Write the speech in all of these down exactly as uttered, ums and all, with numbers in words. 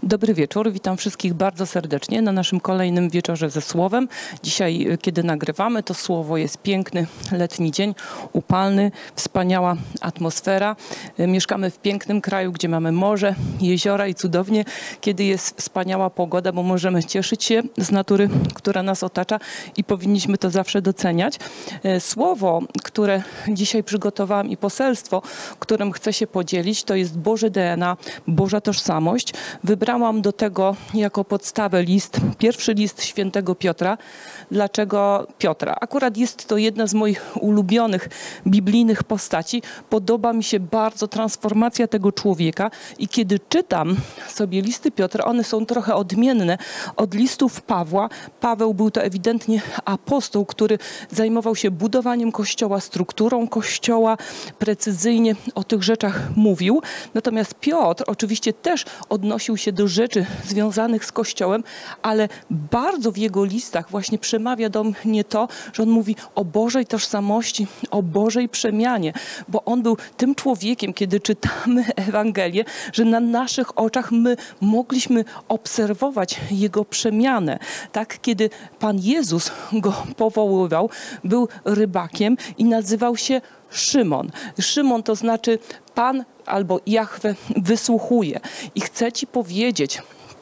Dobry wieczór, witam wszystkich bardzo serdecznie na naszym kolejnym wieczorze ze Słowem. Dzisiaj, kiedy nagrywamy, to Słowo jest piękny, letni dzień, upalny, wspaniała atmosfera. Mieszkamy w pięknym kraju, gdzie mamy morze, jeziora i cudownie, kiedy jest wspaniała pogoda, bo możemy cieszyć się z natury, która nas otacza i powinniśmy to zawsze doceniać. Słowo, które dzisiaj przygotowałam i poselstwo, którym chcę się podzielić, to jest Boże D N A, Boża tożsamość. Wybrałam do tego jako podstawę list, pierwszy list świętego Piotra. Dlaczego Piotra? Akurat jest to jedna z moich ulubionych biblijnych postaci. Podoba mi się bardzo transformacja tego człowieka i kiedy czytam sobie listy Piotra, one są trochę odmienne od listów Pawła. Paweł był to ewidentnie apostoł, który zajmował się budowaniem Kościoła, strukturą Kościoła, precyzyjnie o tych rzeczach mówił. Natomiast Piotr oczywiście też odnosił się do rzeczy związanych z Kościołem, ale bardzo w jego listach właśnie przemawia do mnie to, że on mówi o Bożej tożsamości, o Bożej przemianie, bo on był tym człowiekiem, kiedy czytamy Ewangelię, że na naszych oczach my mogliśmy obserwować jego przemianę. Tak, kiedy Pan Jezus go powoływał, był rybakiem i nazywał się Szymon. Szymon to znaczy Pan albo Jahwe wysłuchuje. I chcę ci powiedzieć,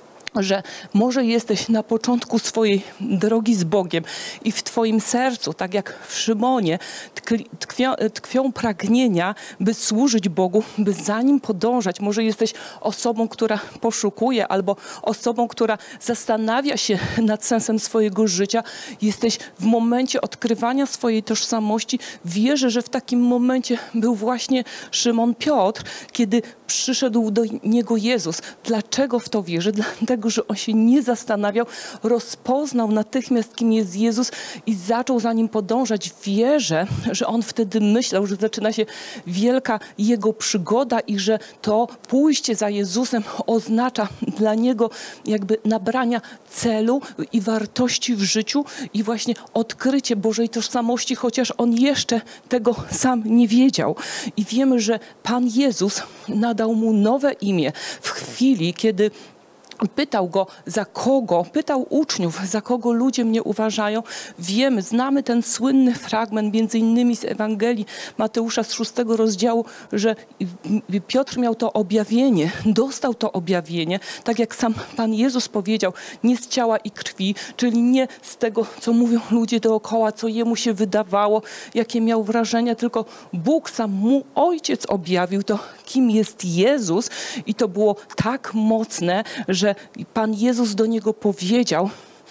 że może jesteś na początku swojej drogi z Bogiem i w twoim sercu, tak jak w Szymonie, tkwią, tkwią pragnienia, by służyć Bogu, by za Nim podążać. Może jesteś osobą, która poszukuje, albo osobą, która zastanawia się nad sensem swojego życia. Jesteś w momencie odkrywania swojej tożsamości. Wierzę, że w takim momencie był właśnie Szymon Piotr, kiedy przyszedł do niego Jezus. Dlaczego w to wierzę? Dlatego, że on się nie zastanawiał, rozpoznał natychmiast, kim jest Jezus i zaczął za Nim podążać. Wierzę, że on wtedy myślał, że zaczyna się wielka jego przygoda i że to pójście za Jezusem oznacza dla niego jakby nabrania celu i wartości w życiu i właśnie odkrycie Bożej tożsamości, chociaż on jeszcze tego sam nie wiedział. I wiemy, że Pan Jezus nadał mu nowe imię w chwili, kiedy pytał go, za kogo, pytał uczniów, za kogo ludzie mnie uważają. Wiemy, znamy ten słynny fragment, między innymi z Ewangelii Mateusza z szóstego rozdziału, że Piotr miał to objawienie, dostał to objawienie, tak jak sam Pan Jezus powiedział, nie z ciała i krwi, czyli nie z tego, co mówią ludzie dookoła, co jemu się wydawało, jakie miał wrażenia, tylko Bóg sam mu, Ojciec objawił to, kim jest Jezus i to było tak mocne, że Pan Jezus do niego powiedział,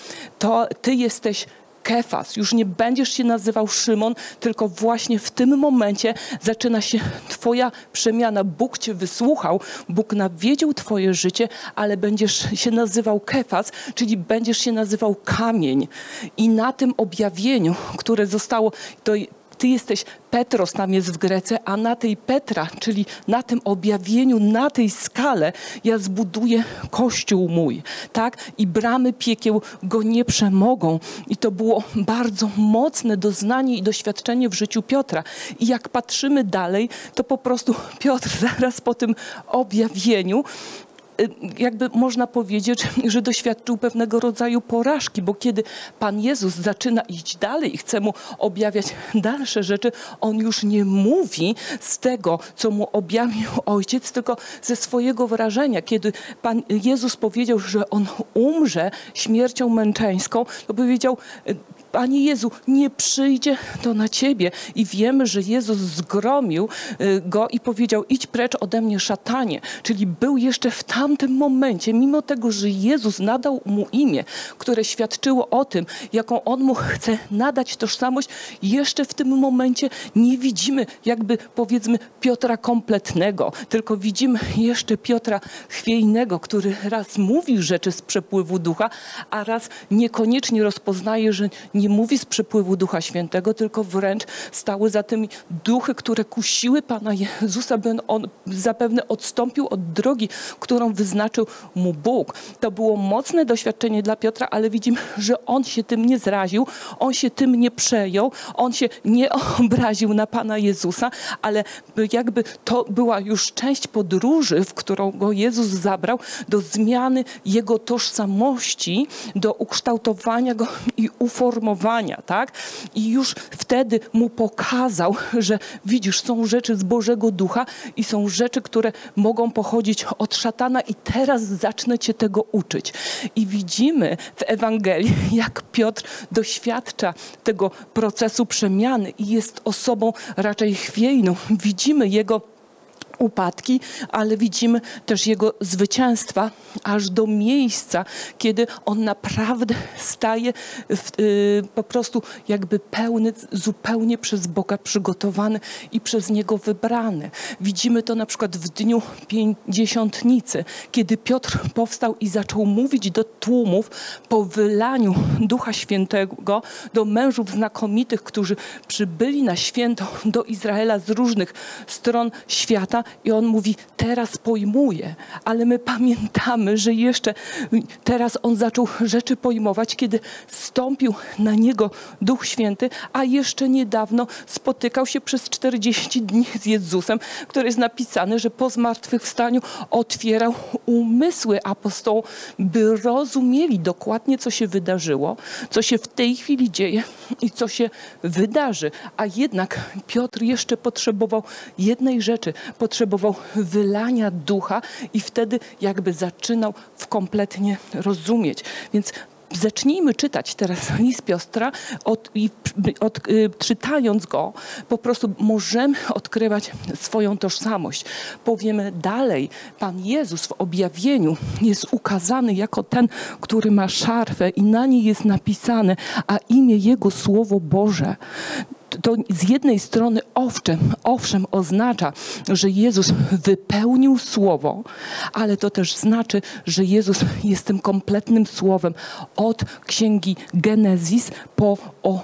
to ty jesteś Kefas, już nie będziesz się nazywał Szymon, tylko właśnie w tym momencie zaczyna się twoja przemiana. Bóg cię wysłuchał, Bóg nawiedził twoje życie, ale będziesz się nazywał Kefas, czyli będziesz się nazywał kamień. I na tym objawieniu, które zostało, to ty jesteś Petros, tam jest w Grece, a na tej Petra, czyli na tym objawieniu, na tej skale ja zbuduję Kościół mój, tak? I bramy piekieł go nie przemogą. I to było bardzo mocne doznanie i doświadczenie w życiu Piotra. I jak patrzymy dalej, to po prostu Piotr zaraz po tym objawieniu jakby można powiedzieć, że doświadczył pewnego rodzaju porażki, bo kiedy Pan Jezus zaczyna iść dalej i chce mu objawiać dalsze rzeczy, on już nie mówi z tego, co mu objawił Ojciec, tylko ze swojego wrażenia. Kiedy Pan Jezus powiedział, że on umrze śmiercią męczeńską, to powiedział: Panie Jezu, nie przyjdzie to na Ciebie. I wiemy, że Jezus zgromił go i powiedział: idź precz ode mnie, szatanie. Czyli był jeszcze w tamtym momencie, mimo tego, że Jezus nadał mu imię, które świadczyło o tym, jaką on mu chce nadać tożsamość, jeszcze w tym momencie nie widzimy jakby, powiedzmy, Piotra kompletnego, tylko widzimy jeszcze Piotra chwiejnego, który raz mówi rzeczy z przepływu ducha, a raz niekoniecznie rozpoznaje, że nie nie mówi z przepływu Ducha Świętego, tylko wręcz stały za tym duchy, które kusiły Pana Jezusa, by on zapewne odstąpił od drogi, którą wyznaczył mu Bóg. To było mocne doświadczenie dla Piotra, ale widzimy, że on się tym nie zraził, on się tym nie przejął, on się nie obraził na Pana Jezusa, ale jakby to była już część podróży, w którą go Jezus zabrał do zmiany jego tożsamości, do ukształtowania go i uformowania, tak? I już wtedy mu pokazał, że widzisz, są rzeczy z Bożego Ducha i są rzeczy, które mogą pochodzić od szatana i teraz zacznę cię tego uczyć. I widzimy w Ewangelii, jak Piotr doświadcza tego procesu przemiany i jest osobą raczej chwiejną. Widzimy jego upadki, ale widzimy też jego zwycięstwa aż do miejsca, kiedy on naprawdę staje w, y, po prostu jakby pełny, zupełnie przez Boga przygotowany i przez Niego wybrany. Widzimy to na przykład w dniu Pięćdziesiątnicy, kiedy Piotr powstał i zaczął mówić do tłumów po wylaniu Ducha Świętego, do mężów znakomitych, którzy przybyli na święto do Izraela z różnych stron świata. I on mówi, teraz pojmuje, ale my pamiętamy, że jeszcze teraz on zaczął rzeczy pojmować, kiedy stąpił na niego Duch Święty, a jeszcze niedawno spotykał się przez czterdzieści dni z Jezusem, który jest napisane, że po zmartwychwstaniu otwierał umysły apostołom, by rozumieli dokładnie, co się wydarzyło, co się w tej chwili dzieje i co się wydarzy. A jednak Piotr jeszcze potrzebował jednej rzeczy, potrzebował wylania ducha i wtedy jakby zaczynał w kompletnie rozumieć. Więc zacznijmy czytać teraz list Piotra od, i od, y, czytając go po prostu możemy odkrywać swoją tożsamość. Powiemy dalej, Pan Jezus w objawieniu jest ukazany jako ten, który ma szarfę i na niej jest napisane, a imię Jego Słowo Boże. To z jednej strony owszem, owszem oznacza, że Jezus wypełnił Słowo, ale to też znaczy, że Jezus jest tym kompletnym Słowem od Księgi Genezis po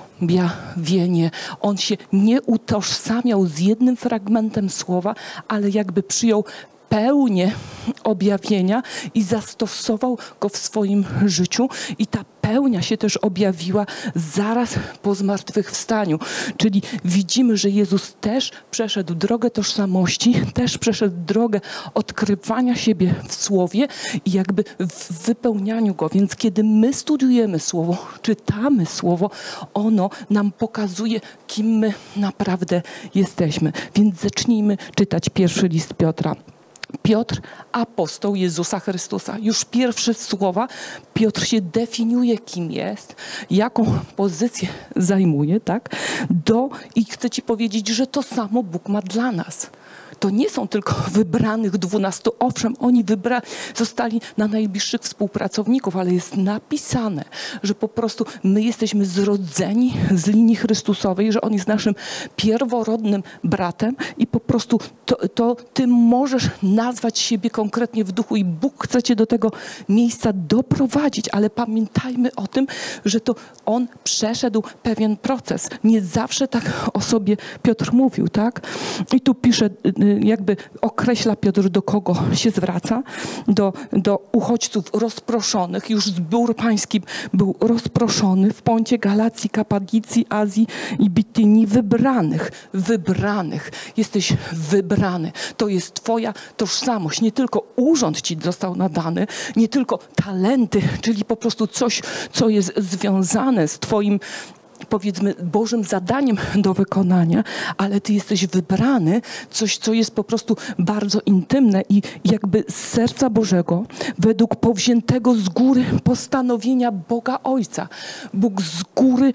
objawienie. On się nie utożsamiał z jednym fragmentem Słowa, ale jakby przyjął pełnię objawienia i zastosował go w swoim życiu i ta pełnia się też objawiła zaraz po zmartwychwstaniu. Czyli widzimy, że Jezus też przeszedł drogę tożsamości, też przeszedł drogę odkrywania siebie w Słowie i jakby w wypełnianiu go. Więc kiedy my studiujemy Słowo, czytamy Słowo, ono nam pokazuje, kim my naprawdę jesteśmy. Więc zacznijmy czytać pierwszy list Piotra. Piotr, apostoł Jezusa Chrystusa. Już pierwsze słowa, Piotr się definiuje, kim jest, jaką pozycję zajmuje, tak? Do, i chcę ci powiedzieć, że to samo Bóg ma dla nas. To nie są tylko wybranych dwunastu. Owszem, oni wybra- zostali na najbliższych współpracowników, ale jest napisane, że po prostu my jesteśmy zrodzeni z linii Chrystusowej, że On jest naszym pierworodnym bratem i po prostu to, to ty możesz nazwać siebie konkretnie w duchu i Bóg chce cię do tego miejsca doprowadzić, ale pamiętajmy o tym, że to On przeszedł pewien proces. Nie zawsze tak o sobie Piotr mówił, tak? I tu pisze, jakby określa Piotr, do kogo się zwraca, do, do uchodźców rozproszonych. Już zbór pański był rozproszony w Poncie, Galacji, Kapadicji, Azji i Bitynii. Wybranych, wybranych. Jesteś wybrany. To jest twoja tożsamość. Nie tylko urząd ci został nadany, nie tylko talenty, czyli po prostu coś, co jest związane z twoim, powiedzmy, Bożym zadaniem do wykonania, ale ty jesteś wybrany, coś, co jest po prostu bardzo intymne i jakby z serca Bożego, według powziętego z góry postanowienia Boga Ojca. Bóg z góry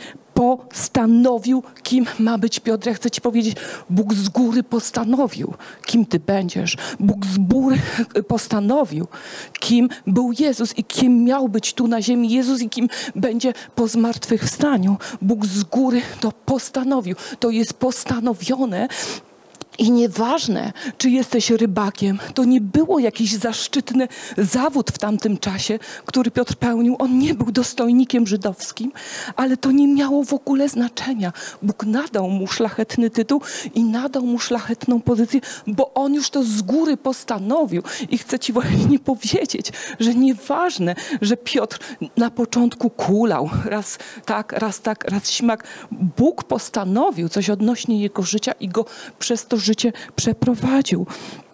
postanowił, kim ma być Piotr. Ja chcę ci powiedzieć, Bóg z góry postanowił, kim ty będziesz. Bóg z góry postanowił, kim był Jezus i kim miał być tu na ziemi Jezus i kim będzie po zmartwychwstaniu. Bóg z góry to postanowił. To jest postanowione. I nieważne, czy jesteś rybakiem, to nie było jakiś zaszczytny zawód w tamtym czasie, który Piotr pełnił. On nie był dostojnikiem żydowskim, ale to nie miało w ogóle znaczenia. Bóg nadał mu szlachetny tytuł i nadał mu szlachetną pozycję, bo on już to z góry postanowił. I chcę ci właśnie powiedzieć, że nieważne, że Piotr na początku kulał, raz tak, raz tak, raz śmak. Bóg postanowił coś odnośnie jego życia i go przez to życie przeprowadził.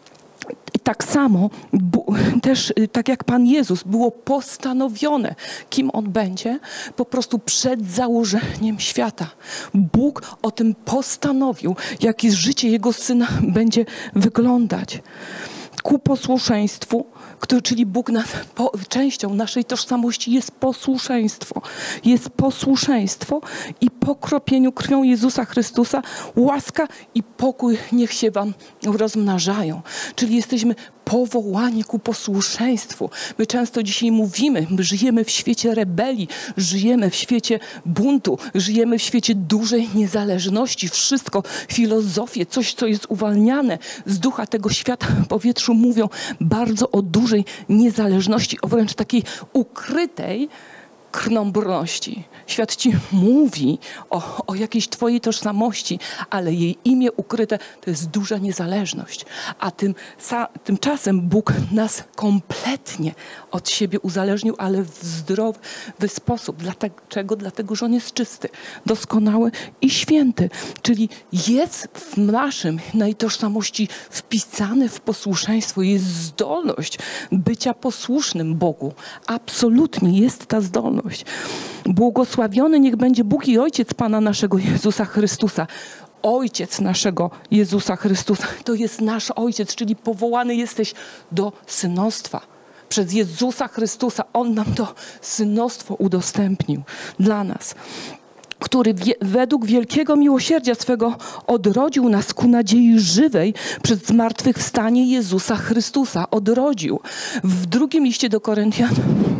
I tak samo, też tak jak Pan Jezus, było postanowione, kim On będzie, po prostu przed założeniem świata. Bóg o tym postanowił, jakie życie Jego Syna będzie wyglądać. Ku posłuszeństwu, który, czyli Bóg nad, po, częścią naszej tożsamości jest posłuszeństwo. Jest posłuszeństwo i pokropieniu krwią Jezusa Chrystusa łaska i pokój niech się wam rozmnażają. Czyli jesteśmy powołani ku posłuszeństwu. My często dzisiaj mówimy, my żyjemy w świecie rebelii, żyjemy w świecie buntu, żyjemy w świecie dużej niezależności. Wszystko, filozofię, coś, co jest uwalniane z ducha tego świata w powietrzu mówią bardzo o dużej niezależności, o wręcz takiej ukrytej krnąbrności. Świat ci mówi o, o jakiejś twojej tożsamości, ale jej imię ukryte to jest duża niezależność. A tym, sa, tymczasem Bóg nas kompletnie od siebie uzależnił, ale w zdrowy sposób. Dlaczego? Dlatego, że On jest czysty, doskonały i święty. Czyli jest w naszym, naszej tożsamości wpisane w posłuszeństwo. Jest zdolność bycia posłusznym Bogu. Absolutnie jest ta zdolność. Błogosławiony niech będzie Bóg i Ojciec Pana naszego Jezusa Chrystusa. Ojciec naszego Jezusa Chrystusa. To jest nasz Ojciec, czyli powołany jesteś do synostwa. Przez Jezusa Chrystusa On nam to synostwo udostępnił dla nas, który wie, według wielkiego miłosierdzia swego odrodził nas ku nadziei żywej przez zmartwychwstanie Jezusa Chrystusa. Odrodził. W drugim liście do Koryntian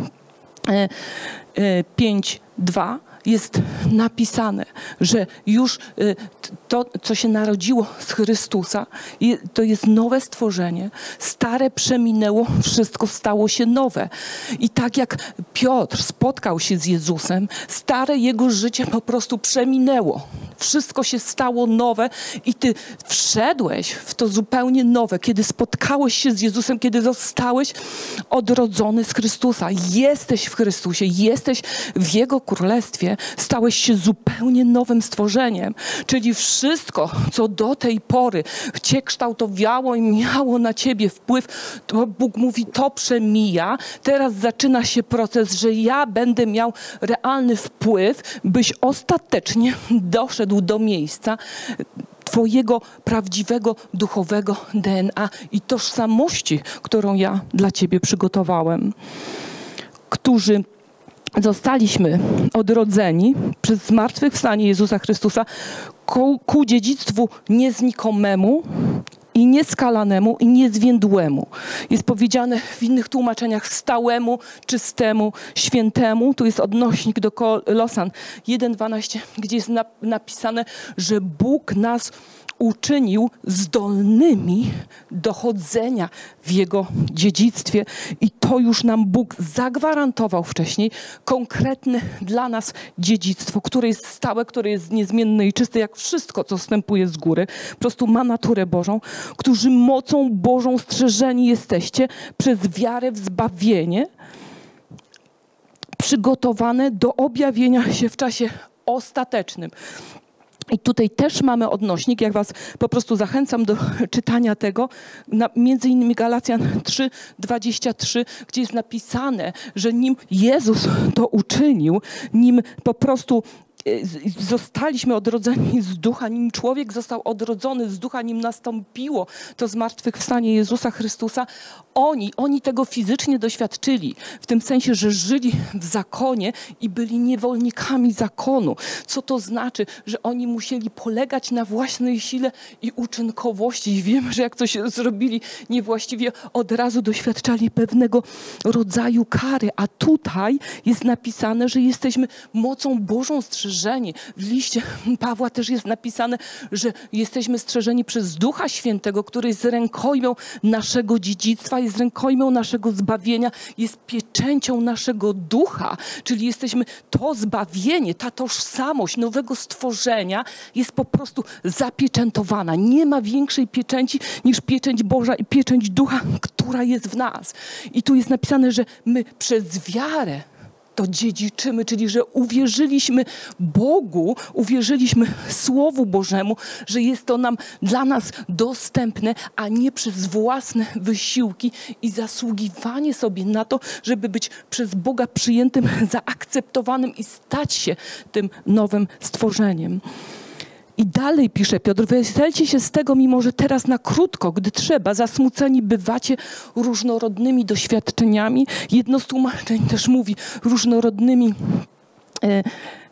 pięć dwa jest napisane, że już to, co się narodziło z Chrystusa, to jest nowe stworzenie. Stare przeminęło, wszystko stało się nowe. I tak jak Piotr spotkał się z Jezusem, stare jego życie po prostu przeminęło. Wszystko się stało nowe i ty wszedłeś w to zupełnie nowe, kiedy spotkałeś się z Jezusem, kiedy zostałeś odrodzony z Chrystusa. Jesteś w Chrystusie, jesteś w Jego Królestwie, stałeś się zupełnie nowym stworzeniem. Czyli wszystko, co do tej pory cię kształtowało i miało na ciebie wpływ, to Bóg mówi, to przemija. Teraz zaczyna się proces, że ja będę miał realny wpływ, byś ostatecznie doszedł do miejsca twojego prawdziwego, duchowego D N A i tożsamości, którą ja dla ciebie przygotowałem. Którzy zostaliśmy odrodzeni przez zmartwychwstanie Jezusa Chrystusa ku, ku dziedzictwu nieznikomemu i nieskalanemu i niezwiędłemu. Jest powiedziane w innych tłumaczeniach stałemu, czystemu, świętemu. Tu jest odnośnik do Kolosan jeden dwanaście, gdzie jest napisane, że Bóg nas uczynił zdolnymi do chodzenia w Jego dziedzictwie i to już nam Bóg zagwarantował wcześniej konkretne dla nas dziedzictwo, które jest stałe, które jest niezmienne i czyste, jak wszystko, co wstępuje z góry. Po prostu ma naturę Bożą, którzy mocą Bożą strzeżeni jesteście przez wiarę w zbawienie, przygotowane do objawienia się w czasie ostatecznym. I tutaj też mamy odnośnik, jak was po prostu zachęcam do czytania tego, na, między innymi Galacjan trzy dwadzieścia trzy, gdzie jest napisane, że nim Jezus to uczynił, nim po prostu zostaliśmy odrodzeni z ducha, nim człowiek został odrodzony z ducha, nim nastąpiło to zmartwychwstanie Jezusa Chrystusa, oni, oni tego fizycznie doświadczyli, w tym sensie, że żyli w zakonie i byli niewolnikami zakonu. Co to znaczy? Że oni musieli polegać na własnej sile i uczynkowości. I wiemy, że jak coś zrobili niewłaściwie, od razu doświadczali pewnego rodzaju kary. A tutaj jest napisane, że jesteśmy mocą Bożą strzeżeni strzeżeni. W liście Pawła też jest napisane, że jesteśmy strzeżeni przez Ducha Świętego, który jest rękojmią naszego dziedzictwa, jest rękojmią naszego zbawienia, jest pieczęcią naszego ducha, czyli jesteśmy to zbawienie, ta tożsamość nowego stworzenia jest po prostu zapieczętowana. Nie ma większej pieczęci niż pieczęć Boża i pieczęć ducha, która jest w nas. I tu jest napisane, że my przez wiarę to dziedziczymy, czyli że uwierzyliśmy Bogu, uwierzyliśmy Słowu Bożemu, że jest to nam dla nas dostępne, a nie przez własne wysiłki i zasługiwanie sobie na to, żeby być przez Boga przyjętym, zaakceptowanym i stać się tym nowym stworzeniem. I dalej pisze Piotr, weselcie się z tego, mimo że teraz na krótko, gdy trzeba, zasmuceni bywacie różnorodnymi doświadczeniami. Jedno z tłumaczeń też mówi różnorodnymi e,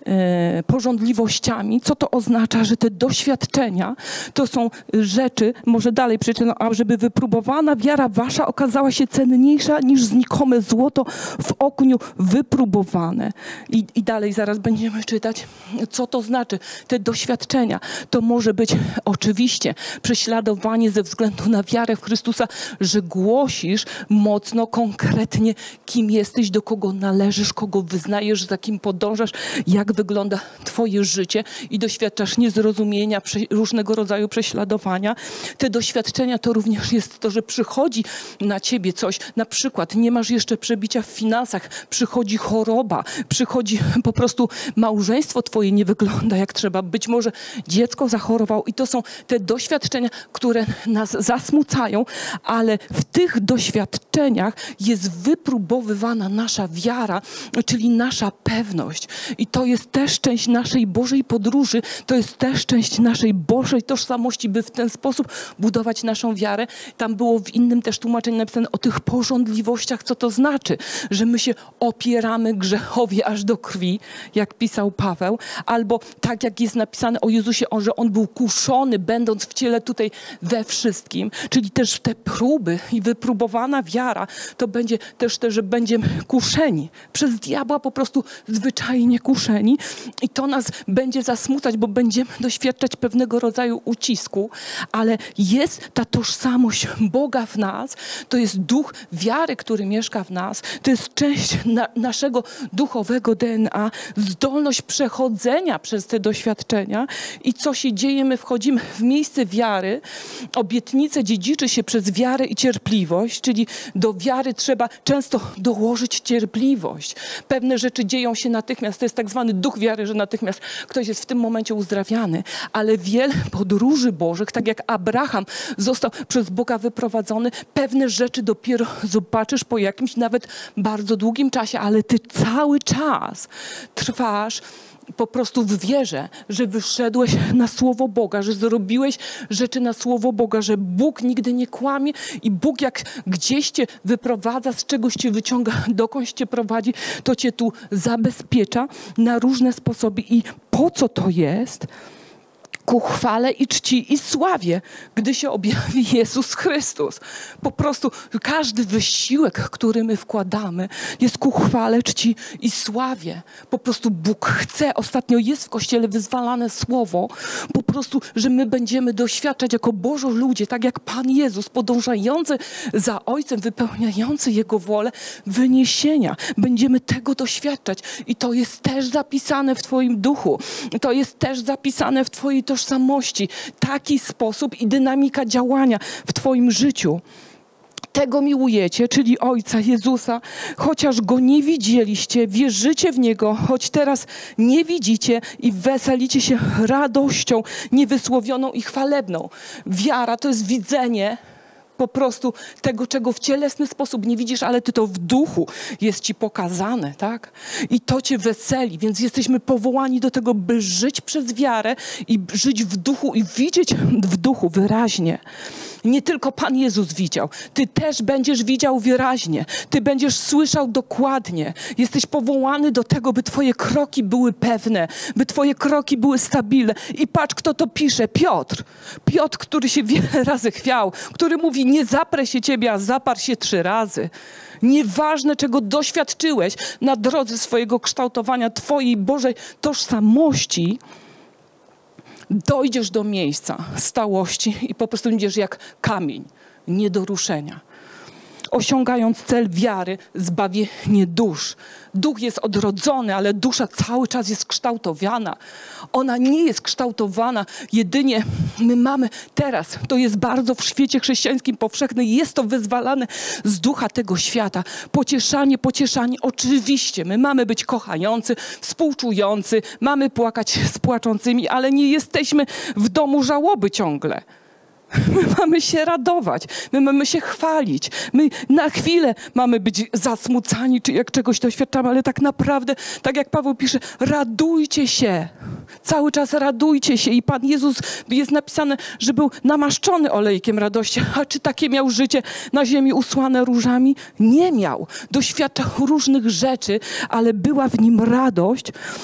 e, porządliwościami. Co to oznacza? Że te doświadczenia to są rzeczy, może dalej przeczytam, a żeby wypróbowana wiara wasza okazała się cenniejsza niż znikome złoto w ogniu wypróbowane. I, i dalej zaraz będziemy czytać, co to znaczy. Te doświadczenia to może być oczywiście prześladowanie ze względu na wiarę w Chrystusa, że głosisz mocno, konkretnie, kim jesteś, do kogo należysz, kogo wyznajesz, za kim podążasz, jak wygląda twoje życie i doświadczasz niezrozumienia, różnego rodzaju prześladowania. Te doświadczenia to również jest to, że przychodzi na ciebie coś, na przykład nie masz jeszcze przebicia w finansach, przychodzi choroba, przychodzi po prostu małżeństwo twoje nie wygląda jak trzeba, być może dziecko zachorowało i to są te doświadczenia, które nas zasmucają, ale w tych doświadczeniach jest wypróbowywana nasza wiara, czyli nasza pewność. I to jest też część naszej Bożej podróży, to jest też część naszej Bożej tożsamości, by w ten sposób budować naszą wiarę. Tam było w innym też tłumaczeniu napisane o tych pożądliwościach, co to znaczy, że my się opieramy grzechowi aż do krwi, jak pisał Paweł, albo tak jak jest napisane o Jezusie, że On był kuszony, będąc w ciele tutaj we wszystkim, czyli też te próby i wypróbowana wiara, to będzie też to, że będziemy kuszeni, przez diabła po prostu zwyczajnie kuszeni i to nas będzie zasmucać, bo będziemy doświadczać pewnego rodzaju ucisku, ale jest ta tożsamość Boga w nas, to jest duch wiary, który mieszka w nas, to jest część na, naszego duchowego D N A, zdolność przechodzenia przez te doświadczenia i co się dzieje, my wchodzimy w miejsce wiary, obietnice dziedziczy się przez wiarę i cierpliwość, czyli do wiary trzeba często dołożyć cierpliwość. Pewne rzeczy dzieją się natychmiast, to jest tak zwany duch wiary, że natychmiast ktoś jest w tym momencie uzdrawiany, ale wiele podróży Bożych, tak jak Abraham został przez Boga wyprowadzony, pewne rzeczy dopiero zobaczysz po jakimś nawet bardzo długim czasie, ale ty cały czas trwasz po prostu w wierze, że wyszedłeś na Słowo Boga, że zrobiłeś rzeczy na Słowo Boga, że Bóg nigdy nie kłamie i Bóg jak gdzieś cię wyprowadza, z czegoś cię wyciąga, dokądś cię prowadzi, to cię tu zabezpiecza na różne sposoby. I po co to jest? Ku chwale i czci i sławie, gdy się objawi Jezus Chrystus. Po prostu każdy wysiłek, który my wkładamy, jest ku chwale, czci i sławie. Po prostu Bóg chce, ostatnio jest w Kościele wyzwalane słowo, po prostu, że my będziemy doświadczać jako Bożo ludzie, tak jak Pan Jezus, podążający za Ojcem, wypełniający Jego wolę, wyniesienia. Będziemy tego doświadczać i to jest też zapisane w Twoim duchu. To jest też zapisane w Twojej tożsamości. tożsamości, taki sposób i dynamika działania w Twoim życiu. Tego miłujecie, czyli Ojca Jezusa, chociaż Go nie widzieliście, wierzycie w Niego, choć teraz nie widzicie i weselicie się radością niewysłowioną i chwalebną. Wiara to jest widzenie po prostu tego, czego w cielesny sposób nie widzisz, ale ty to w duchu jest ci pokazane, tak? I to cię weseli, więc jesteśmy powołani do tego, by żyć przez wiarę i żyć w duchu i widzieć w duchu wyraźnie. nie tylko Pan Jezus widział. Ty też będziesz widział wyraźnie. Ty będziesz słyszał dokładnie. Jesteś powołany do tego, by twoje kroki były pewne, by twoje kroki były stabilne. I patrz, kto to pisze. Piotr. Piotr, który się wiele razy chwiał, który mówi, nie zaprę się ciebie, a zaparł się trzy razy. Nieważne, czego doświadczyłeś na drodze swojego kształtowania twojej Bożej tożsamości, dojdziesz do miejsca stałości i po prostu będziesz jak kamień, nie do ruszenia. Osiągając cel wiary, zbawienie dusz. Duch jest odrodzony, ale dusza cały czas jest kształtowana. Ona nie jest kształtowana jedynie, my mamy teraz, to jest bardzo w świecie chrześcijańskim powszechne, jest to wyzwalane z ducha tego świata. Pocieszanie, pocieszanie, oczywiście, my mamy być kochający, współczujący, mamy płakać z płaczącymi, ale nie jesteśmy w domu żałoby ciągle. My mamy się radować, my mamy się chwalić, my na chwilę mamy być zasmucani, czy jak czegoś doświadczamy, ale tak naprawdę, tak jak Paweł pisze, radujcie się, cały czas radujcie się i Pan Jezus, jest napisane, że był namaszczony olejkiem radości, a czy takie miał życie na ziemi usłane różami? Nie miał, doświadczał różnych rzeczy, ale była w nim radość.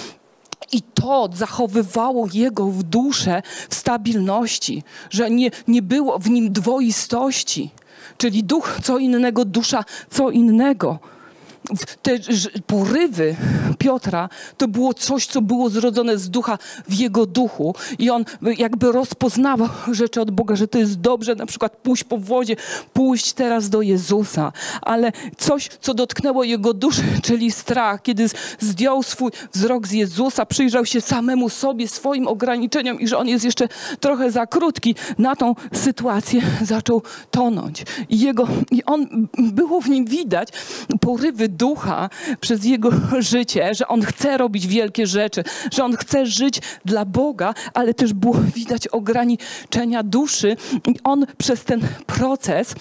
I to zachowywało jego w duszę w stabilności, że nie, nie było w nim dwoistości. Czyli duch co innego, dusza co innego. Te porywy Piotra to było coś, co było zrodzone z ducha w jego duchu i on jakby rozpoznawał rzeczy od Boga, że to jest dobrze, na przykład pójść po wodzie, pójść teraz do Jezusa, ale coś, co dotknęło jego duszę, czyli strach, kiedy zdjął swój wzrok z Jezusa, przyjrzał się samemu sobie, swoim ograniczeniom i że on jest jeszcze trochę za krótki na tą sytuację, zaczął tonąć. I, jego, i on, było w nim widać porywy ducha przez jego życie, że on chce robić wielkie rzeczy, że on chce żyć dla Boga, ale też było widać ograniczenia duszy i on przez ten proces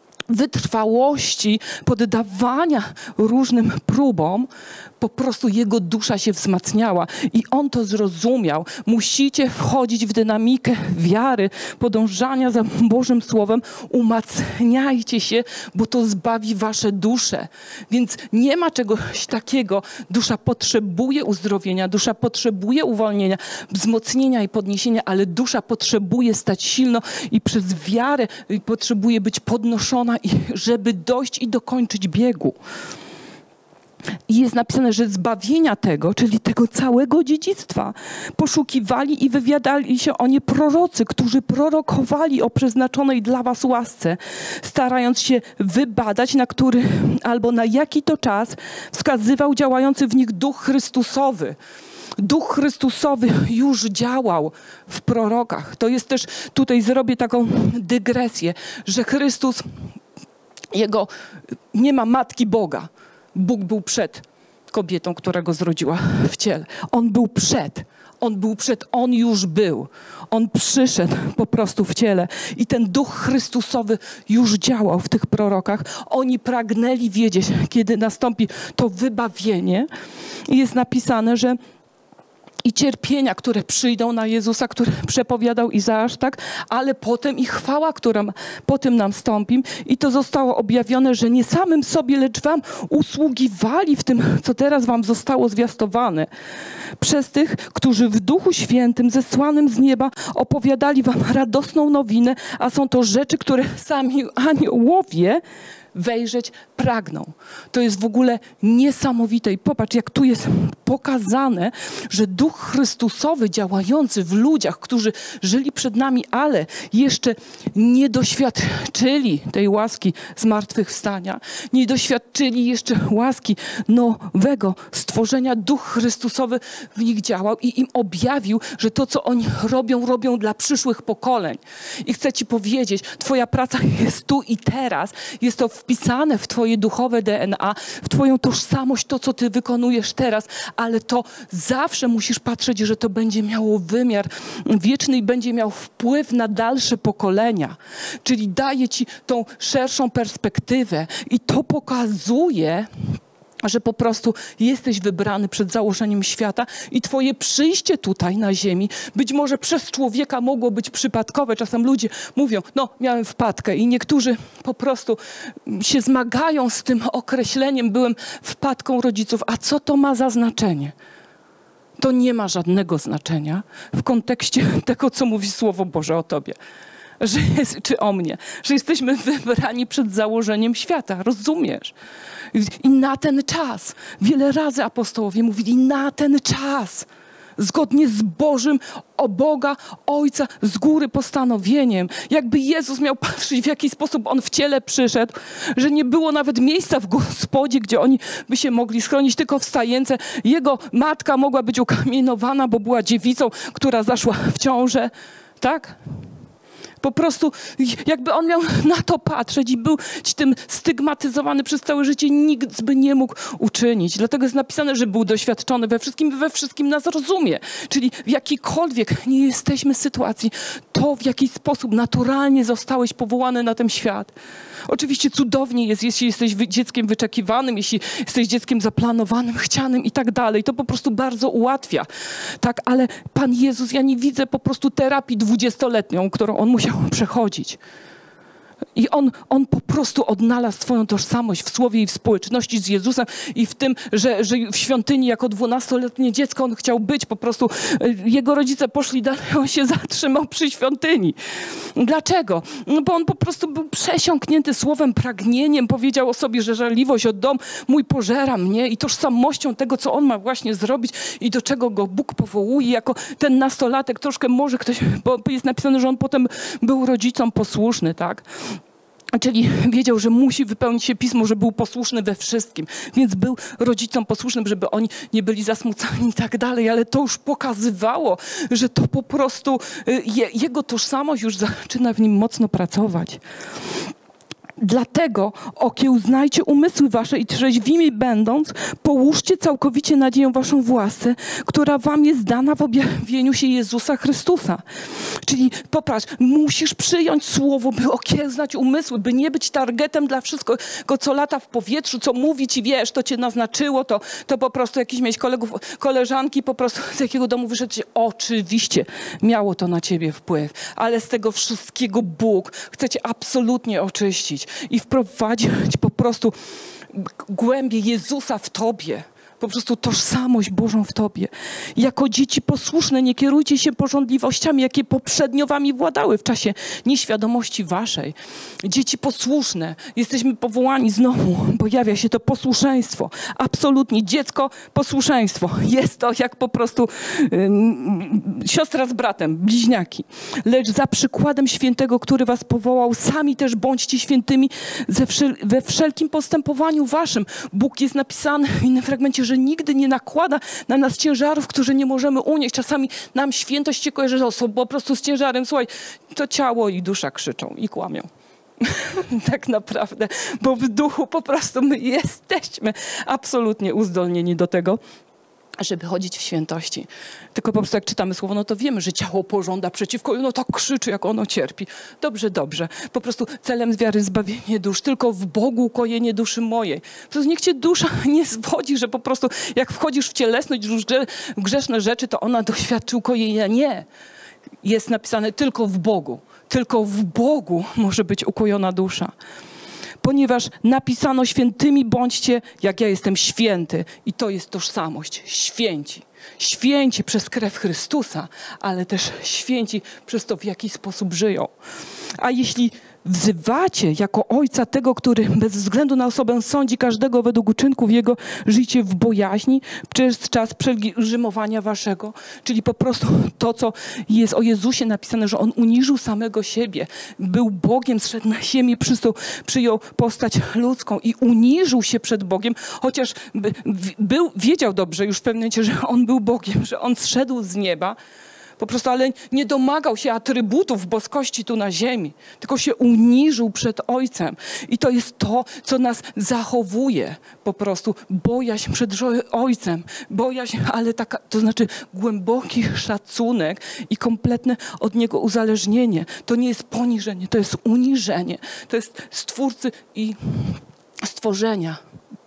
wytrwałości, poddawania różnym próbom, po prostu jego dusza się wzmacniała i on to zrozumiał. Musicie wchodzić w dynamikę wiary, podążania za Bożym Słowem, umacniajcie się, bo to zbawi wasze dusze. Więc nie ma czegoś takiego. Dusza potrzebuje uzdrowienia, dusza potrzebuje uwolnienia, wzmocnienia i podniesienia, ale dusza potrzebuje stać silno i przez wiarę potrzebuje być podnoszona, i żeby dojść i dokończyć biegu. I jest napisane, że zbawienia tego, czyli tego całego dziedzictwa, poszukiwali i wywiadali się o nie prorocy, którzy prorokowali o przeznaczonej dla was łasce, starając się wybadać, na który albo na jaki to czas wskazywał działający w nich Duch Chrystusowy. Duch Chrystusowy już działał w prorokach. To jest też, tutaj zrobię taką dygresję, że Chrystus, jego, nie ma Matki Boga. Bóg był przed kobietą, która go zrodziła w ciele. On był przed. On był przed, on już był. On przyszedł po prostu w ciele. I ten Duch Chrystusowy już działał w tych prorokach. Oni pragnęli wiedzieć, kiedy nastąpi to wybawienie. I jest napisane, że i cierpienia, które przyjdą na Jezusa, które przepowiadał Izajasz, tak? Ale potem i chwała, która po tym nastąpi. I to zostało objawione, że nie samym sobie, lecz wam usługiwali w tym, co teraz wam zostało zwiastowane. Przez tych, którzy w Duchu Świętym, zesłanym z nieba, opowiadali wam radosną nowinę, a są to rzeczy, które sami aniołowie wejrzeć pragną. To jest w ogóle niesamowite. I popatrz, jak tu jest pokazane, że Duch Chrystusowy działający w ludziach, którzy żyli przed nami, ale jeszcze nie doświadczyli tej łaski zmartwychwstania, nie doświadczyli jeszcze łaski nowego stworzenia. Duch Chrystusowy w nich działał i im objawił, że to, co oni robią, robią dla przyszłych pokoleń. I chcę ci powiedzieć, twoja praca jest tu i teraz. Jest to wpisane w twoje duchowe D N A, w twoją tożsamość, to, co ty wykonujesz teraz, ale to zawsze musisz patrzeć, że to będzie miało wymiar wieczny i będzie miał wpływ na dalsze pokolenia. Czyli daje ci tą szerszą perspektywę i to pokazuje, że po prostu jesteś wybrany przed założeniem świata i twoje przyjście tutaj na ziemi być może przez człowieka mogło być przypadkowe. Czasem ludzie mówią, no miałem wpadkę i niektórzy po prostu się zmagają z tym określeniem, byłem wpadką rodziców. A co to ma za znaczenie? To nie ma żadnego znaczenia w kontekście tego, co mówi Słowo Boże o tobie. Że jest, czy o mnie, że jesteśmy wybrani przed założeniem świata, rozumiesz? I na ten czas, wiele razy apostołowie mówili, na ten czas, zgodnie z Bożym, o Boga, Ojca, z góry postanowieniem. Jakby Jezus miał patrzeć, w jaki sposób On w ciele przyszedł, że nie było nawet miejsca w gospodzie, gdzie oni by się mogli schronić, tylko w stajence. Jego matka mogła być ukamienowana, bo była dziewicą, która zaszła w ciążę, tak? Po prostu jakby on miał na to patrzeć i był tym stygmatyzowany przez całe życie, nikt by nie mógł uczynić. Dlatego jest napisane, że był doświadczony we wszystkim, we wszystkim nas rozumie. Czyli w jakiejkolwiek nie jesteśmy sytuacji, to w jaki sposób naturalnie zostałeś powołany na ten świat. Oczywiście cudownie jest, jeśli jesteś dzieckiem wyczekiwanym, jeśli jesteś dzieckiem zaplanowanym, chcianym i tak dalej. To po prostu bardzo ułatwia. Tak, ale Pan Jezus, ja nie widzę po prostu terapii dwudziestoletnią, którą On musiał przechodzić. I on, on po prostu odnalazł swoją tożsamość w słowie i w społeczności z Jezusem i w tym, że, że w świątyni jako dwunastoletnie dziecko on chciał być. Po prostu jego rodzice poszli dalej, on się zatrzymał przy świątyni. Dlaczego? No bo on po prostu był przesiąknięty słowem, pragnieniem. Powiedział o sobie, że żarliwość od dom mój pożera mnie i tożsamością tego, co on ma właśnie zrobić i do czego go Bóg powołuje. Jako ten nastolatek troszkę może ktoś, bo jest napisane, że on potem był rodzicom posłuszny, tak? Czyli wiedział, że musi wypełnić się pismo, że był posłuszny we wszystkim. Więc był rodzicom posłusznym, żeby oni nie byli zasmucani i tak dalej. Ale to już pokazywało, że to po prostu je, jego tożsamość już zaczyna w nim mocno pracować. Dlatego okiełznajcie umysły wasze i trzeźwimi będąc, połóżcie całkowicie nadzieję waszą w łasce, która wam jest dana w objawieniu się Jezusa Chrystusa. Czyli popatrz, musisz przyjąć słowo, by okiełznać umysły, by nie być targetem dla wszystkiego, co lata w powietrzu, co mówi ci, wiesz, to cię naznaczyło, to, to po prostu jakiś mieć kolegów, koleżanki, po prostu z jakiego domu wyszedł. Oczywiście miało to na ciebie wpływ, ale z tego wszystkiego Bóg chce cię absolutnie oczyścić i wprowadzić po prostu głębię Jezusa w tobie. Po prostu tożsamość Bożą w tobie. Jako dzieci posłuszne nie kierujcie się pożądliwościami, jakie poprzednio wami władały w czasie nieświadomości waszej. Dzieci posłuszne. Jesteśmy powołani znowu. Pojawia się to posłuszeństwo. Absolutnie. Dziecko, posłuszeństwo. Jest to jak po prostu um, siostra z bratem, bliźniaki. Lecz za przykładem świętego, który was powołał, sami też bądźcie świętymi ze wszel we wszelkim postępowaniu waszym. Bóg jest napisany w innym fragmencie, że nigdy nie nakłada na nas ciężarów, które nie możemy unieść. Czasami nam świętość się kojarzy po prostu z ciężarem. Słuchaj, to ciało i dusza krzyczą i kłamią. Tak naprawdę, bo w duchu po prostu my jesteśmy absolutnie uzdolnieni do tego, żeby chodzić w świętości. Tylko po prostu jak czytamy słowo, no to wiemy, że ciało pożąda przeciwko, no tak krzyczy, jak ono cierpi. Dobrze, dobrze. Po prostu celem z wiary zbawienie dusz, tylko w Bogu ukojenie duszy mojej. Po prostu niech cię dusza nie zwodzi, że po prostu jak wchodzisz w cielesność, w grzeszne rzeczy, to ona doświadczy ukojenia. Nie. Jest napisane tylko w Bogu. Tylko w Bogu może być ukojona dusza. Ponieważ napisano świętymi bądźcie, jak ja jestem święty. I to jest tożsamość. Święci. Święci przez krew Chrystusa, ale też święci przez to, w jaki sposób żyją. A jeśli wzywacie jako Ojca tego, który bez względu na osobę sądzi każdego według uczynków jego, żyjcie w bojaźni przez czas pielgrzymowania waszego. Czyli po prostu to, co jest o Jezusie napisane, że On uniżył samego siebie. Był Bogiem, zszedł na ziemię, przystał, przyjął postać ludzką i uniżył się przed Bogiem, chociaż był, wiedział dobrze już w pewnym momencie, że On był Bogiem, że On zszedł z nieba. Po prostu, ale nie domagał się atrybutów boskości tu na ziemi, tylko się uniżył przed Ojcem. I to jest to, co nas zachowuje po prostu. Bojaźń przed Ojcem. Bojaźń, ale taka, to znaczy głęboki szacunek i kompletne od Niego uzależnienie. To nie jest poniżenie, to jest uniżenie. To jest Stwórcy i stworzenia.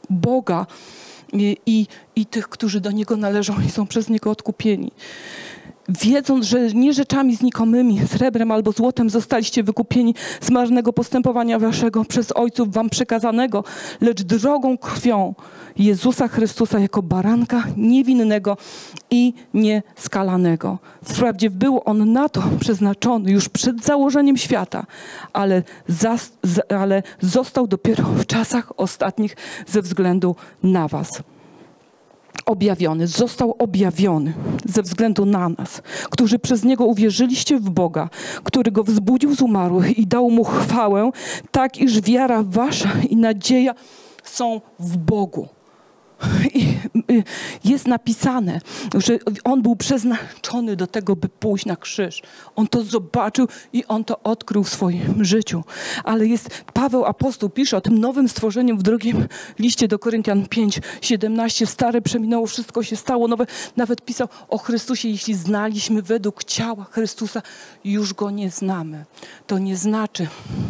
Boga i, i, i tych, którzy do Niego należą i są przez Niego odkupieni. Wiedząc, że nie rzeczami znikomymi, srebrem albo złotem zostaliście wykupieni z marnego postępowania waszego przez ojców wam przekazanego, lecz drogą krwią Jezusa Chrystusa jako baranka niewinnego i nieskalanego. Wprawdzie był On na to przeznaczony już przed założeniem świata, ale, zas, z, ale został dopiero w czasach ostatnich ze względu na was. Objawiony, został objawiony ze względu na nas, którzy przez Niego uwierzyliście w Boga, który Go wzbudził z umarłych i dał Mu chwałę, tak iż wiara wasza i nadzieja są w Bogu. I jest napisane, że On był przeznaczony do tego, by pójść na krzyż. On to zobaczył i On to odkrył w swoim życiu. Ale jest, Paweł apostoł pisze o tym nowym stworzeniu w drugim liście do Koryntian pięć, siedemnaście. Stare przeminęło, wszystko się stało nowe. Nawet pisał o Chrystusie, jeśli znaliśmy według ciała Chrystusa, już Go nie znamy. To nie znaczy,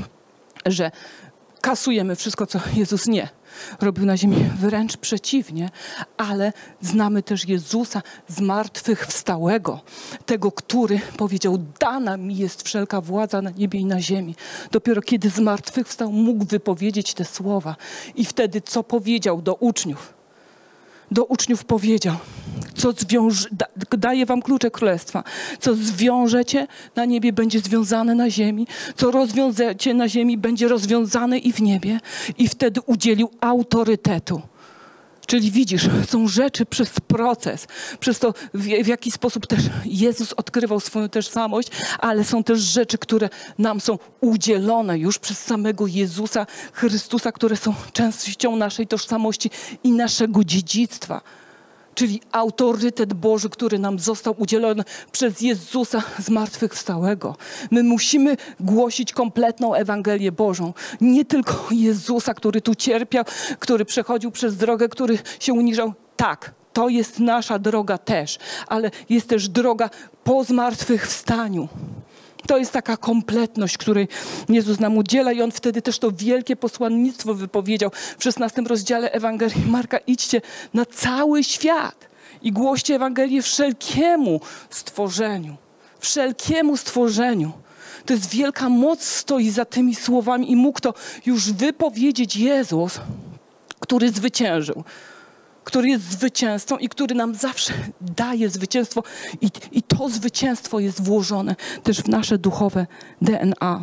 że kasujemy wszystko, co Jezus nie robił na ziemi, wręcz przeciwnie, ale znamy też Jezusa zmartwychwstałego, tego, który powiedział, dana mi jest wszelka władza na niebie i na ziemi. Dopiero kiedy zmartwychwstał, mógł wypowiedzieć te słowa. I wtedy co powiedział do uczniów? Do uczniów powiedział, co zwiąże, da, daję wam klucze królestwa. Co zwiążecie na niebie, będzie związane na ziemi. Co rozwiążecie na ziemi, będzie rozwiązane i w niebie. I wtedy udzielił autorytetu. Czyli widzisz, są rzeczy przez proces, przez to w, w jaki sposób też Jezus odkrywał swoją tożsamość, ale są też rzeczy, które nam są udzielone już przez samego Jezusa Chrystusa, które są częścią naszej tożsamości i naszego dziedzictwa. Czyli autorytet Boży, który nam został udzielony przez Jezusa zmartwychwstałego. My musimy głosić kompletną Ewangelię Bożą. Nie tylko Jezusa, który tu cierpiał, który przechodził przez drogę, który się uniżał. Tak, to jest nasza droga też, ale jest też droga po zmartwychwstaniu. To jest taka kompletność, której Jezus nam udziela i On wtedy też to wielkie posłannictwo wypowiedział w szesnastym rozdziale Ewangelii Marka. Idźcie na cały świat i głoście Ewangelię wszelkiemu stworzeniu. Wszelkiemu stworzeniu. To jest wielka moc, stoi za tymi słowami i mógł to już wypowiedzieć Jezus, który zwyciężył. Który jest zwycięzcą i który nam zawsze daje zwycięstwo. I, I to zwycięstwo jest włożone też w nasze duchowe D N A.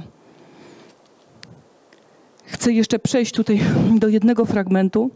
Chcę jeszcze przejść tutaj do jednego fragmentu.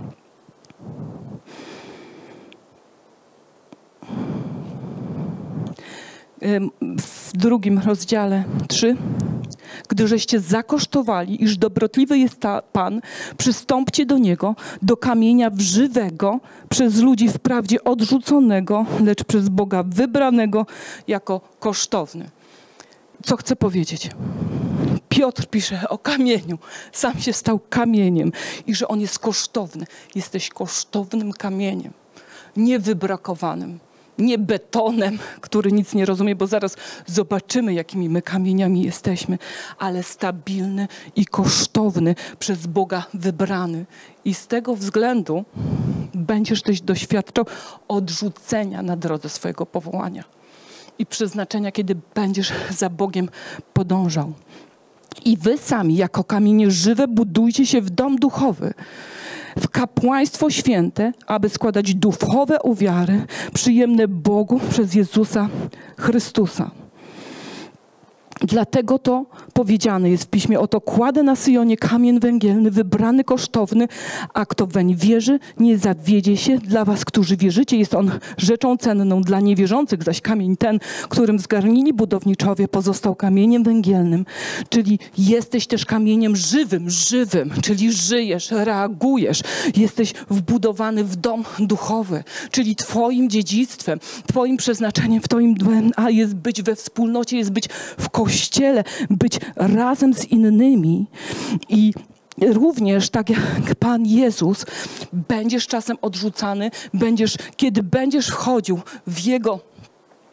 W drugim rozdziale trzy. Gdyżeście zakosztowali, iż dobrotliwy jest ta Pan, przystąpcie do Niego, do kamienia żywego, przez ludzi wprawdzie odrzuconego, lecz przez Boga wybranego jako kosztowny. Co chcę powiedzieć? Piotr pisze o kamieniu. Sam się stał kamieniem i że on jest kosztowny. Jesteś kosztownym kamieniem, niewybrakowanym. Nie betonem, który nic nie rozumie, bo zaraz zobaczymy, jakimi my kamieniami jesteśmy, ale stabilny i kosztowny, przez Boga wybrany. I z tego względu będziesz też doświadczał odrzucenia na drodze swojego powołania i przeznaczenia, kiedy będziesz za Bogiem podążał. I wy sami, jako kamienie żywe, budujcie się w dom duchowy, w kapłaństwo święte, aby składać duchowe ofiary przyjemne Bogu przez Jezusa Chrystusa. Dlatego to powiedziane jest w Piśmie, oto kładę na Syjonie kamień węgielny, wybrany, kosztowny, a kto weń wierzy, nie zawiedzie się. Dla was, którzy wierzycie, jest on rzeczą cenną, dla niewierzących zaś kamień ten, którym zgarnili budowniczowie, pozostał kamieniem węgielnym. Czyli jesteś też kamieniem żywym, żywym, czyli żyjesz, reagujesz, jesteś wbudowany w dom duchowy, czyli twoim dziedzictwem, twoim przeznaczeniem, w twoim D N A jest być we wspólnocie, jest być w kościele, Kościele, być razem z innymi i również tak jak Pan Jezus będziesz czasem odrzucany, będziesz, kiedy będziesz wchodził w Jego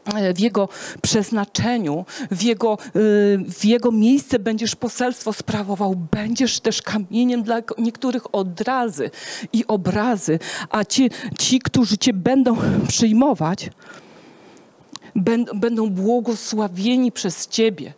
w Jego przeznaczeniu, w Jego, w Jego miejsce będziesz poselstwo sprawował, będziesz też kamieniem dla niektórych odrazy i obrazy, a ci, ci którzy Cię będą przyjmować, będą błogosławieni przez Ciebie.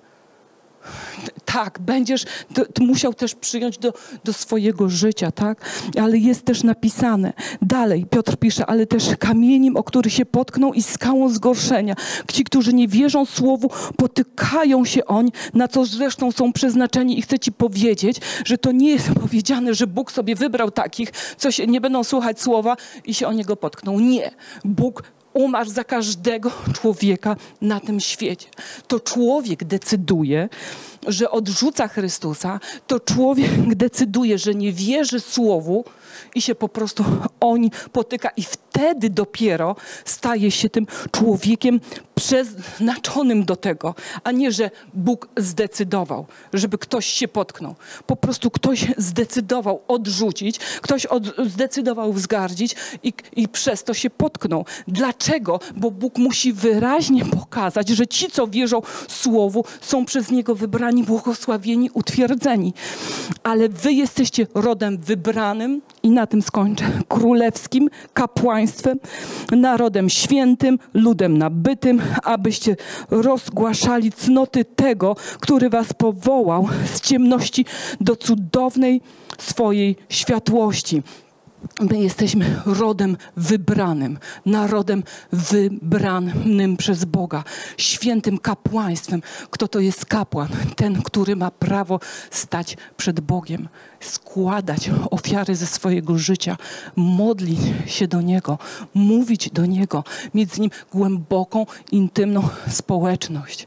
Tak, będziesz ty, ty musiał też przyjąć do, do swojego życia, tak? Ale jest też napisane, dalej Piotr pisze, ale też kamieniem, o który się potkną i skałą zgorszenia. Ci, którzy nie wierzą słowu, potykają się oń, na co zresztą są przeznaczeni i chcę Ci powiedzieć, że to nie jest powiedziane, że Bóg sobie wybrał takich, co się nie będą słuchać słowa i się o niego potkną. Nie. Bóg umarł za każdego człowieka na tym świecie. To człowiek decyduje, że odrzuca Chrystusa, to człowiek decyduje, że nie wierzy słowu i się po prostu oni potyka i wtedy dopiero staje się tym człowiekiem przeznaczonym do tego, a nie, że Bóg zdecydował, żeby ktoś się potknął. Po prostu ktoś zdecydował odrzucić, ktoś od, zdecydował wzgardzić i, i przez to się potknął. Dlaczego? Bo Bóg musi wyraźnie pokazać, że ci, co wierzą Słowu, są przez Niego wybrani, błogosławieni, utwierdzeni. Ale wy jesteście rodem wybranym i na tym skończę, królewskim, kapłaństwem, narodem świętym, ludem nabytym, abyście rozgłaszali cnoty tego, który was powołał z ciemności do cudownej swojej światłości. My jesteśmy rodem wybranym, narodem wybranym przez Boga, świętym kapłaństwem. Kto to jest kapłan? Ten, który ma prawo stać przed Bogiem, składać ofiary ze swojego życia, modlić się do Niego, mówić do Niego, mieć z Nim głęboką, intymną społeczność.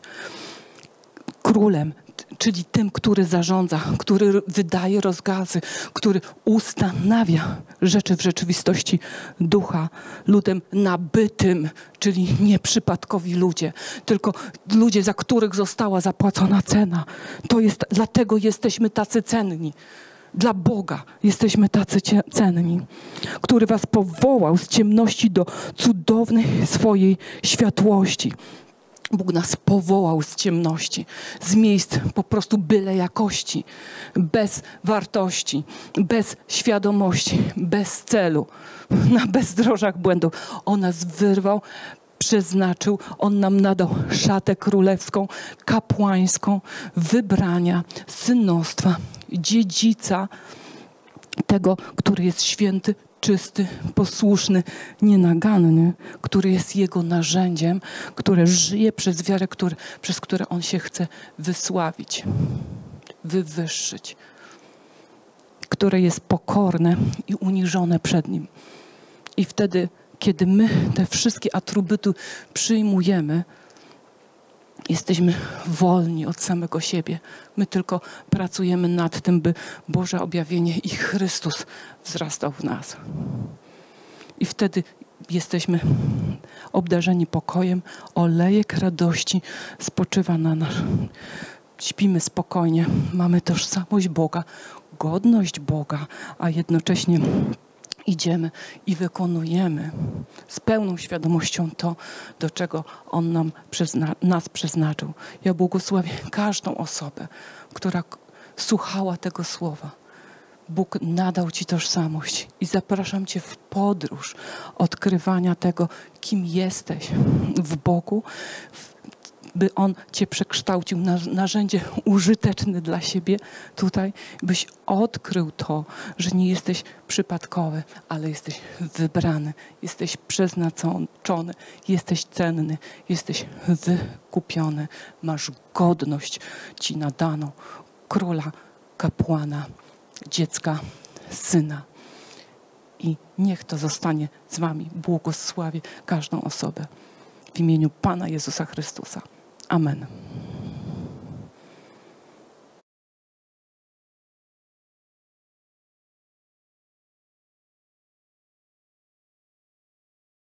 Królem, czyli tym, który zarządza, który wydaje rozkazy, który ustanawia rzeczy w rzeczywistości ducha, ludem nabytym, czyli nie przypadkowi ludzie, tylko ludzie, za których została zapłacona cena. To jest, dlatego jesteśmy tacy cenni. Dla Boga jesteśmy tacy cenni, który was powołał z ciemności do cudownej swojej światłości. Bóg nas powołał z ciemności, z miejsc po prostu byle jakości, bez wartości, bez świadomości, bez celu, na bezdrożach błędów. On nas wyrwał, przeznaczył, On nam nadał szatę królewską, kapłańską, wybrania, synostwa, dziedzica tego, który jest święty, czysty, posłuszny, nienaganny, który jest Jego narzędziem, które żyje przez wiarę, który, przez które On się chce wysławić, wywyższyć, które jest pokorne i uniżone przed Nim. I wtedy, kiedy my te wszystkie atrybuty przyjmujemy, jesteśmy wolni od samego siebie. My tylko pracujemy nad tym, by Boże objawienie i Chrystus wzrastał w nas. I wtedy jesteśmy obdarzeni pokojem, olejek radości spoczywa na nas. Śpimy spokojnie, mamy tożsamość Boga, godność Boga, a jednocześnie idziemy i wykonujemy z pełną świadomością to, do czego On nam przezna, nas przeznaczył. Ja błogosławię każdą osobę, która słuchała tego słowa. Bóg nadał Ci tożsamość i zapraszam Cię w podróż odkrywania tego, kim jesteś w Bogu, by On Cię przekształcił na narzędzie użyteczne dla siebie tutaj, byś odkrył to, że nie jesteś przypadkowy, ale jesteś wybrany, jesteś przeznaczony, jesteś cenny, jesteś wykupiony, masz godność Ci nadaną, króla, kapłana, dziecka, syna. I niech to zostanie z Wami. Błogosławię każdą osobę w imieniu Pana Jezusa Chrystusa. Amen.